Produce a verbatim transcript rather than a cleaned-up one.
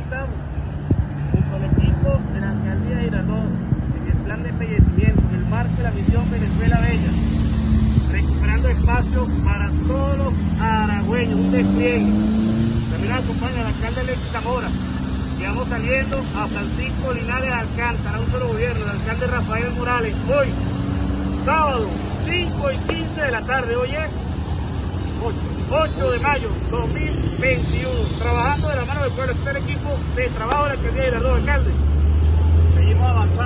estamos, junto al equipo de la alcaldía de Girardot, en el plan de embellecimiento, en el marco de la misión Venezuela Bella, recuperando espacio para todos los aragüeños, un despliegue. También nos acompaña el alcalde Alexis Zamora, y vamos saliendo a Francisco Linares Alcántara, un solo gobierno, el alcalde Rafael Morales, hoy, sábado, cinco y quince de la tarde, hoy es ocho de mayo dos mil veintiuno, trabajando de la mano del pueblo. Este es el equipo de trabajo de la alcaldía de Girardot, alcalde. Seguimos avanzando.